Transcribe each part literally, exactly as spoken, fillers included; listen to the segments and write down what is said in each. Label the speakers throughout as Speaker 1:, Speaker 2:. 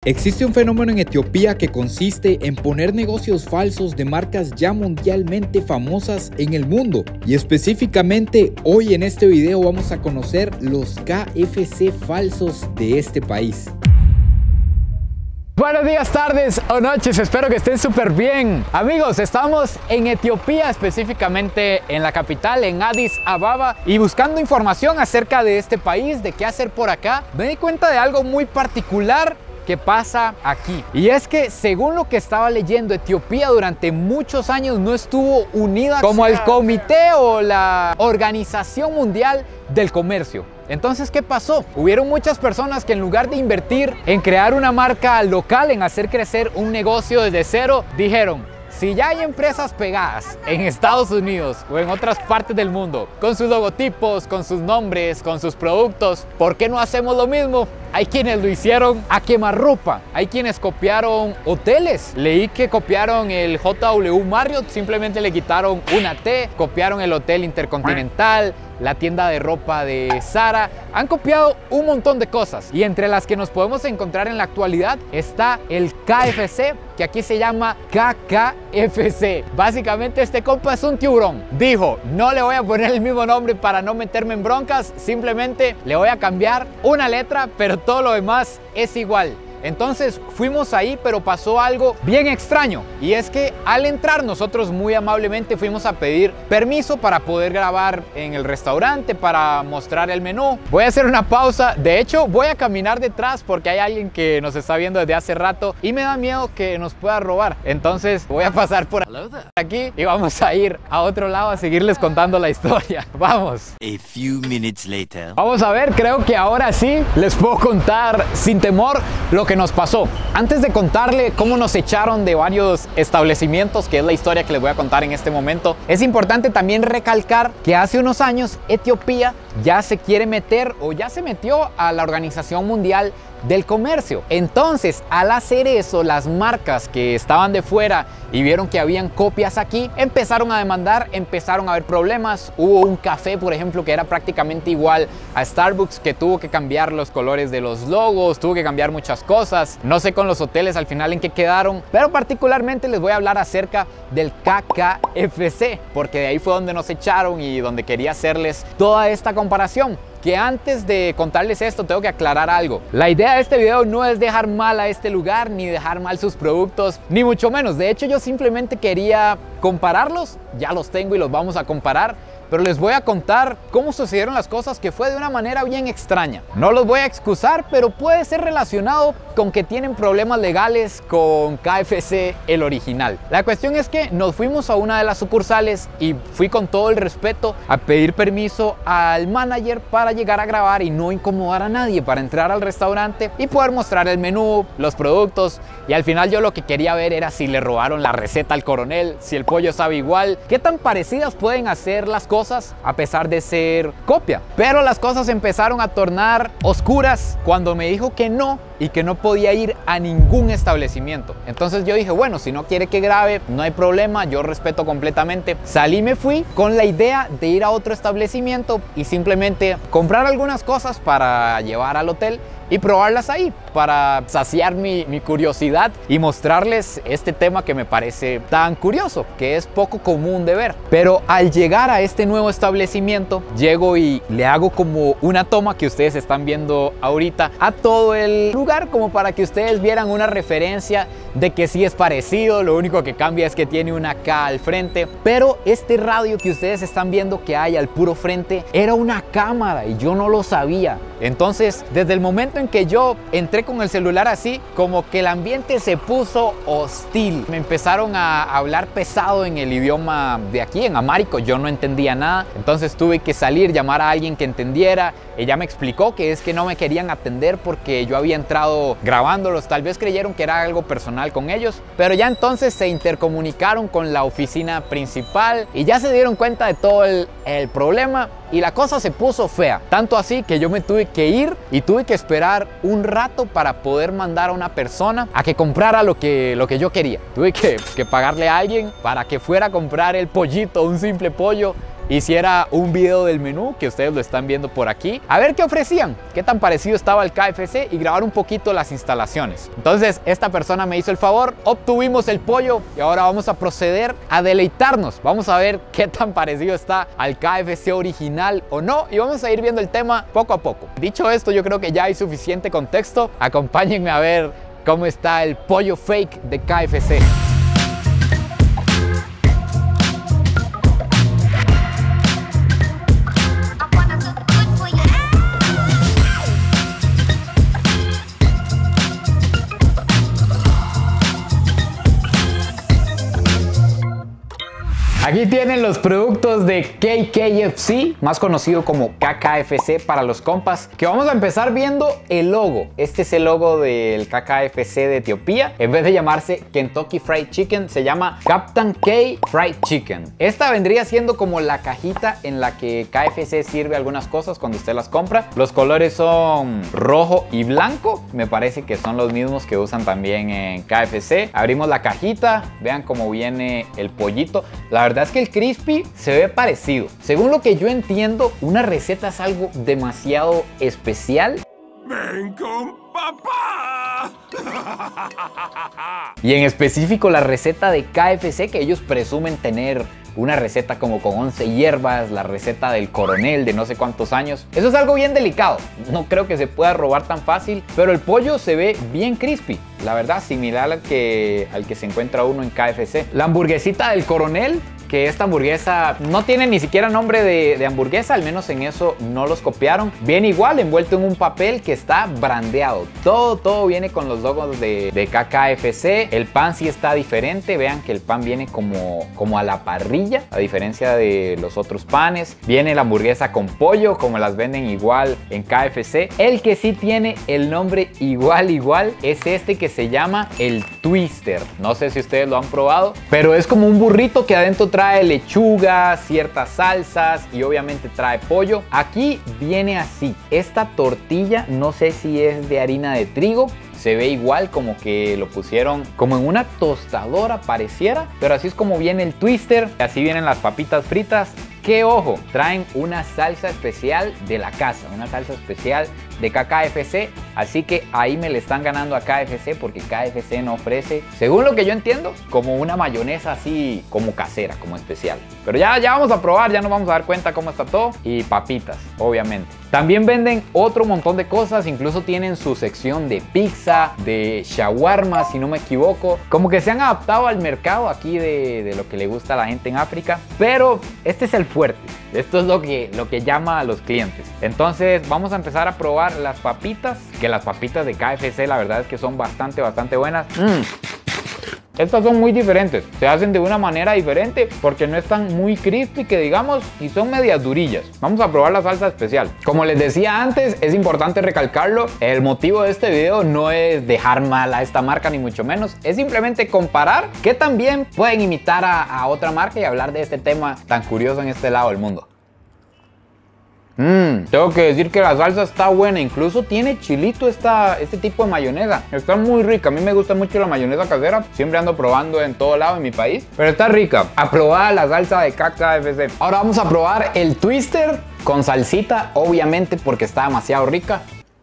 Speaker 1: Existe un fenómeno en Etiopía que consiste en poner negocios falsos de marcas ya mundialmente famosas en el mundo. Y específicamente hoy en este video vamos a conocer los K F C falsos de este país.
Speaker 2: Buenos días, tardes o noches, espero que estén súper bien. Amigos, estamos en Etiopía, específicamente en la capital, en Addis Ababa, y buscando información acerca de este país, de qué hacer por acá, me di cuenta de algo muy particular que pasa aquí. Y es que, según lo que estaba leyendo, Etiopía durante muchos años no estuvo unida como el Comité o la Organización Mundial del Comercio. Entonces, ¿qué pasó? Hubieron muchas personas que en lugar de invertir en crear una marca local, en hacer crecer un negocio desde cero, dijeron: si ya hay empresas pegadas en Estados Unidos o en otras partes del mundo, con sus logotipos, con sus nombres, con sus productos, ¿por qué no hacemos lo mismo? Hay quienes lo hicieron a quemarropa, hay quienes copiaron hoteles. Leí que copiaron el J W Marriott, simplemente le quitaron una T, copiaron el Hotel Intercontinental, la tienda de ropa de Zara. Han copiado un montón de cosas, y entre las que nos podemos encontrar en la actualidad está el K F C, que aquí se llama K K F C. Básicamente este compa es un tiburón. Dijo: no le voy a poner el mismo nombre para no meterme en broncas, simplemente le voy a cambiar una letra, pero todo lo demás es igual. Entonces fuimos ahí, pero pasó algo bien extraño, y es que al entrar nosotros muy amablemente fuimos a pedir permiso para poder grabar en el restaurante, para mostrar el menú. Voy a hacer una pausa, de hecho voy a caminar detrás porque hay alguien que nos está viendo desde hace rato y me da miedo que nos pueda robar. Entonces voy a pasar por aquí y vamos a ir a otro lado a seguirles contando la historia. Vamos.
Speaker 3: A few minutes later.
Speaker 2: Vamos a ver, creo que ahora sí les puedo contar sin temor lo que nos pasó. Antes de contarle cómo nos echaron de varios establecimientos, que es la historia que les voy a contar en este momento, es importante también recalcar que hace unos años Etiopía ya se quiere meter o ya se metió a la Organización Mundial del Comercio. Entonces, al hacer eso, las marcas que estaban de fuera y vieron que habían copias aquí, empezaron a demandar, empezaron a haber problemas. Hubo un café, por ejemplo, que era prácticamente igual a Starbucks, que tuvo que cambiar los colores de los logos, tuvo que cambiar muchas cosas. No sé con los hoteles al final en qué quedaron, pero particularmente les voy a hablar acerca del K K F C, porque de ahí fue donde nos echaron y donde quería hacerles toda esta comparación. Que antes de contarles esto tengo que aclarar algo. La idea de este video no es dejar mal a este lugar, ni dejar mal sus productos, ni mucho menos. De hecho, yo simplemente quería compararlos. Ya los tengo y los vamos a comparar, pero les voy a contar cómo sucedieron las cosas, que fue de una manera bien extraña. No los voy a excusar, pero puede ser relacionado con que tienen problemas legales con K F C, el original. La cuestión es que nos fuimos a una de las sucursales y fui con todo el respeto a pedir permiso al manager para llegar a grabar y no incomodar a nadie, para entrar al restaurante y poder mostrar el menú, los productos. Y al final yo lo que quería ver era si le robaron la receta al coronel, si el pollo sabe igual, qué tan parecidas pueden hacer las cosas a pesar de ser copia. Pero las cosas empezaron a tornar oscuras cuando me dijo que no, y que no podía ir a ningún establecimiento. Entonces yo dije: bueno, si no quiere que grabe, no hay problema, yo respeto completamente. Salí y me fui con la idea de ir a otro establecimiento y simplemente comprar algunas cosas para llevar al hotel y probarlas ahí, para saciar mi, mi curiosidad y mostrarles este tema que me parece tan curioso, que es poco común de ver. Pero al llegar a este nuevo establecimiento, llego y le hago como una toma que ustedes están viendo ahorita a todo el lugar, como para que ustedes vieran una referencia de que sí es parecido. Lo único que cambia es que tiene una K al frente, pero este radio que ustedes están viendo que hay al puro frente era una cámara y yo no lo sabía. Entonces, desde el momento en que yo entré con el celular así, como que el ambiente se puso hostil. Me empezaron a hablar pesado en el idioma de aquí, en amárico. Yo no entendía nada, entonces tuve que salir, llamar a alguien que entendiera. Ella me explicó que es que no me querían atender porque yo había entrado grabándolos. Tal vez creyeron que era algo personal con ellos, pero ya entonces se intercomunicaron con la oficina principal y ya se dieron cuenta de todo el, el problema. Y la cosa se puso fea, tanto así que yo me tuve que ir y tuve que esperar un rato para poder mandar a una persona a que comprara lo que, lo que yo quería. Tuve que, que pagarle a alguien para que fuera a comprar el pollito, un simple pollo, hiciera un video del menú, que ustedes lo están viendo por aquí, a ver qué ofrecían, qué tan parecido estaba el K F C y grabar un poquito las instalaciones. Entonces esta persona me hizo el favor, obtuvimos el pollo y ahora vamos a proceder a deleitarnos. Vamos a ver qué tan parecido está al K F C original o no y vamos a ir viendo el tema poco a poco. Dicho esto, yo creo que ya hay suficiente contexto. Acompáñenme a ver cómo está el pollo fake de K F C. Aquí tienen los productos de K K F C, más conocido como K K F C para los compas, que vamos a empezar viendo el logo. Este es el logo del K K F C de Etiopía. En vez de llamarse Kentucky Fried Chicken, se llama Captain K Fried Chicken. Esta vendría siendo como la cajita en la que K F C sirve algunas cosas cuando usted las compra. Los colores son rojo y blanco. Me parece que son los mismos que usan también en K F C. Abrimos la cajita, vean cómo viene el pollito. La verdad es que el crispy se ve parecido. Según lo que yo entiendo, una receta es algo demasiado especial.
Speaker 4: ¡Ven con papá!
Speaker 2: Y en específico la receta de K F C, que ellos presumen tener una receta como con once hierbas, la receta del coronel de no sé cuántos años. Eso es algo bien delicado. No creo que se pueda robar tan fácil, pero el pollo se ve bien crispy. La verdad, similar al que, al que se encuentra uno en K F C. La hamburguesita del coronel, que esta hamburguesa no tiene ni siquiera nombre de, de hamburguesa, al menos en eso no los copiaron. Viene igual, envuelto en un papel que está brandeado. Todo, todo viene con los logos de, de K K F C. El pan sí está diferente, vean que el pan viene como, como a la parrilla, a diferencia de los otros panes. Viene la hamburguesa con pollo, como las venden igual en K F C. El que sí tiene el nombre igual, igual, es este que se llama el Twister. No sé si ustedes lo han probado, pero es como un burrito que adentro trae trae lechuga, ciertas salsas y obviamente trae pollo. Aquí viene así. Esta tortilla no sé si es de harina de trigo. Se ve igual, como que lo pusieron como en una tostadora pareciera, pero así es como viene el Twister. Así vienen las papitas fritas. Que ojo, traen una salsa especial de la casa, una salsa especial de K K F C, así que ahí me le están ganando a K F C porque K F C no ofrece, según lo que yo entiendo, como una mayonesa así como casera, como especial. Pero ya, ya vamos a probar, ya nos vamos a dar cuenta cómo está todo. Y papitas, obviamente. También venden otro montón de cosas, incluso tienen su sección de pizza, de shawarma, si no me equivoco. Como que se han adaptado al mercado aquí de, de lo que le gusta a la gente en África, pero este es el fuerte. Esto es lo que, lo que llama a los clientes. Entonces vamos a empezar a probar las papitas, que las papitas de K F C la verdad es que son bastante, bastante buenas. Mm. Estas son muy diferentes, se hacen de una manera diferente porque no están muy crispy que digamos y son medias durillas. Vamos a probar la salsa especial. Como les decía antes, es importante recalcarlo, el motivo de este video no es dejar mal a esta marca ni mucho menos, es simplemente comparar que también pueden imitar a, a otra marca y hablar de este tema tan curioso en este lado del mundo. Mmm, tengo que decir que la salsa está buena, incluso tiene chilito esta, este tipo de mayonesa. Está muy rica, a mí me gusta mucho la mayonesa casera, siempre ando probando en todo lado en mi país, pero está rica. Aprobada la salsa de K K F C. Ahora vamos a probar el Twister con salsita, obviamente porque está demasiado rica.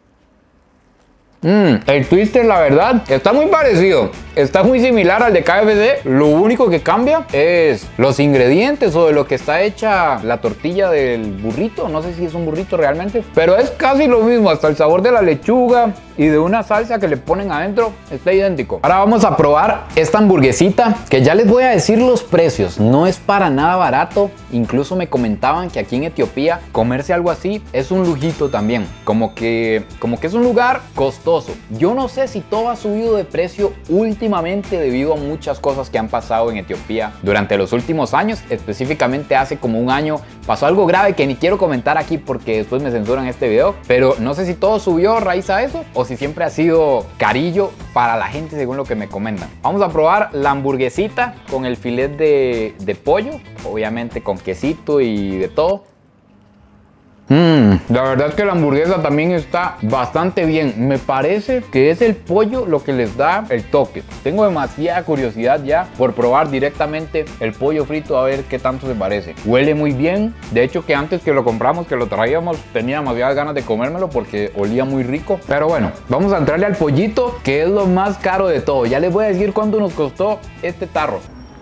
Speaker 2: Mmm, el Twister la verdad está muy parecido, está muy similar al de K F C. Lo único que cambia es los ingredientes o de lo que está hecha la tortilla del burrito. No sé si es un burrito realmente, pero es casi lo mismo, hasta el sabor de la lechuga y de una salsa que le ponen adentro está idéntico. Ahora vamos a probar esta hamburguesita, que ya les voy a decir los precios, no es para nada barato. Incluso me comentaban que aquí en Etiopía comerse algo así es un lujito también, como que, como que es un lugar costoso. Yo no sé si todo ha subido de precio últimamente debido a muchas cosas que han pasado en Etiopía durante los últimos años. Específicamente hace como un año pasó algo grave que ni quiero comentar aquí porque después me censuran este video, pero no sé si todo subió a raíz a eso o si siempre ha sido carillo para la gente según lo que me comentan. Vamos a probar la hamburguesita con el filet de, de pollo, obviamente con quesito y de todo. Mmm, la verdad es que la hamburguesa también está bastante bien. Me parece que es el pollo lo que les da el toque. Tengo demasiada curiosidad ya por probar directamente el pollo frito, a ver qué tanto se parece. Huele muy bien. De hecho, que antes que lo compramos, que lo traíamos, tenía demasiadas ganas de comérmelo porque olía muy rico. Pero bueno, vamos a entrarle al pollito, que es lo más caro de todo. Ya les voy a decir cuánto nos costó este tarro.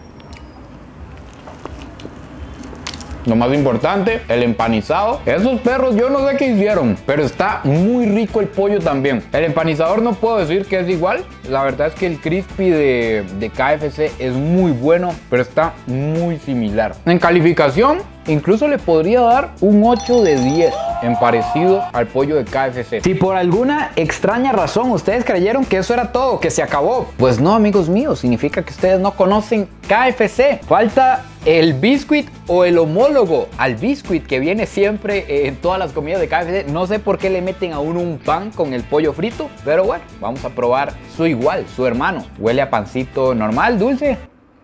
Speaker 2: Lo más importante, el empanizado. Esos perros yo no sé qué hicieron, pero está muy rico el pollo también. El empanizador no puedo decir que es igual. La verdad es que el crispy de, de K F C es muy bueno, pero está muy similar. En calificación, incluso le podría dar un ocho de diez en parecido al pollo de K F C. Si por alguna extraña razón ustedes creyeron que eso era todo, que se acabó, pues no, amigos míos, significa que ustedes no conocen K F C. Falta el biscuit o el homólogo al biscuit que viene siempre en todas las comidas de K F C. No sé por qué le meten a uno un pan con el pollo frito, pero bueno, vamos a probar su igual, su hermano. Huele a pancito normal, dulce.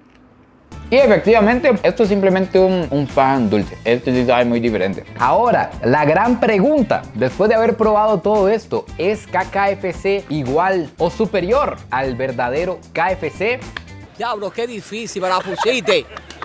Speaker 2: Y efectivamente, esto es simplemente un, un pan dulce. Este sí sabe muy diferente. Ahora, la gran pregunta, después de haber probado todo esto, ¿es K F C igual o superior al verdadero K F C?
Speaker 5: Diablo, qué difícil me la pusiste.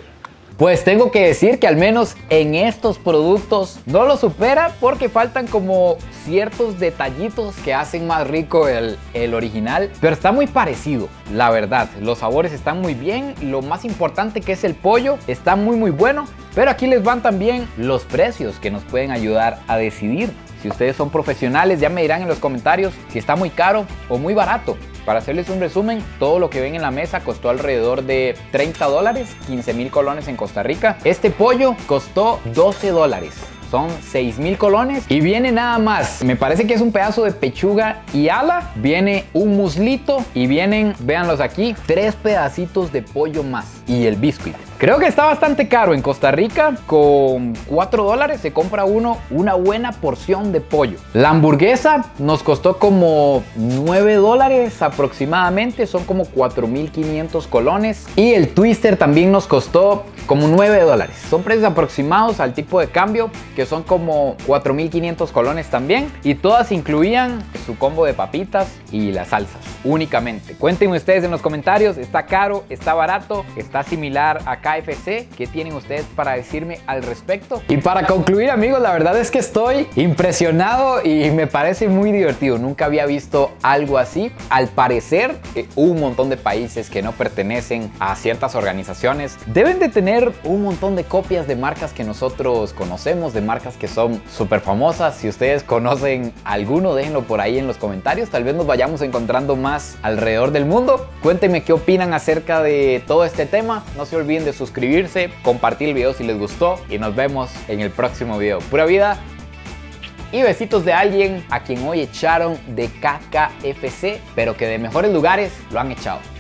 Speaker 2: Pues tengo que decir que al menos en estos productos no lo supera, porque faltan como ciertos detallitos que hacen más rico el, el original. Pero está muy parecido, la verdad. Los sabores están muy bien. Lo más importante, que es el pollo, está muy muy bueno. Pero aquí les van también los precios que nos pueden ayudar a decidir. Si ustedes son profesionales, ya me dirán en los comentarios si está muy caro o muy barato. Para hacerles un resumen, todo lo que ven en la mesa costó alrededor de treinta dólares, quince mil colones en Costa Rica. Este pollo costó doce dólares. Son seis mil colones y viene nada más, me parece que es un pedazo de pechuga y ala, viene un muslito y vienen, véanlos aquí, tres pedacitos de pollo más y el biscuit. Creo que está bastante caro en Costa Rica. Con cuatro dólares se compra uno una buena porción de pollo. La hamburguesa nos costó como nueve dólares aproximadamente, son como cuatro mil quinientos colones. Y el twister también nos costó como nueve dólares. Son precios aproximados al tipo de cambio, que son como cuatro mil quinientos colones también. Y todas incluían su combo de papitas y las salsas únicamente. Cuéntenme ustedes en los comentarios, ¿está caro? ¿Está barato? ¿Está similar a K F C? ¿Qué tienen ustedes para decirme al respecto? Y para concluir, amigos, la verdad es que estoy impresionado y me parece muy divertido. Nunca había visto algo así. Al parecer, eh, un montón de países que no pertenecen a ciertas organizaciones deben de tener un montón de copias de marcas que nosotros conocemos, de marcas que son súper famosas. Si ustedes conocen alguno, déjenlo por ahí en los comentarios. Tal vez nos vayamos encontrando más alrededor del mundo. Cuéntenme qué opinan acerca de todo este tema. No se olviden de suscribirse, compartir el video si les gustó y nos vemos en el próximo video. Pura vida y besitos de alguien a quien hoy echaron de K K F C, pero que de mejores lugares lo han echado.